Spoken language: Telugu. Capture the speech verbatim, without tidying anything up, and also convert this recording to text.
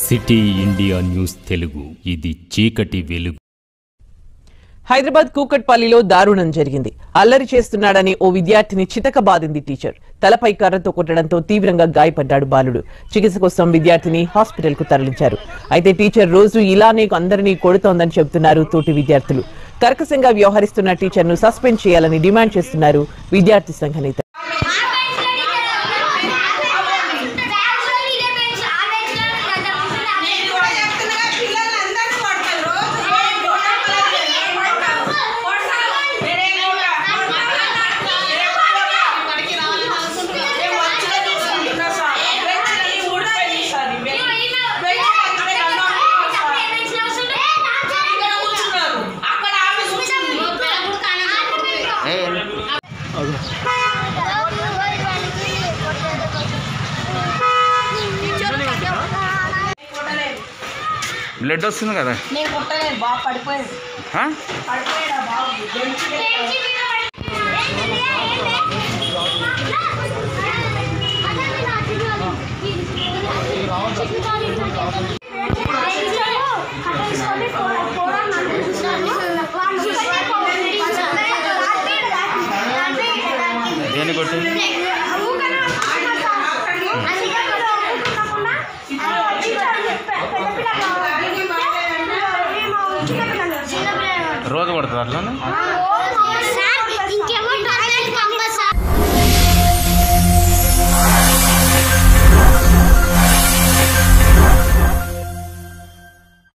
సిటీ ఇండియా న్యూస్ తెలుగు ఇది చీకటి వెలుగు. హైదరాబాద్ కూకట్పల్లిలో దారుణం జరిగింది. అల్లరి చేస్తున్నాడని ఓ విద్యార్థిని చితకబాదింది టీచర్. తలపై కర్రతో కొట్టడంతో తీవ్రంగా గాయపడ్డాడు బాలుడు. చికిత్స కోసం విద్యార్థిని హాస్పిటల్ కు తరలించారు. అయితే టీచర్ రోజు ఇలానే అందరినీ కొడుతోందని చెబుతున్నారు తోటి విద్యార్థులు. కర్కశంగా వ్యవహరిస్తున్న టీచర్ ను సస్పెండ్ చేయాలని డిమాండ్ చేస్తున్నారు విద్యార్థి సంఘ నేత. బ్లడ్ వస్తుంది కదా. దేని కొట్టింది? రోజు కొడుతుంది అట్లా.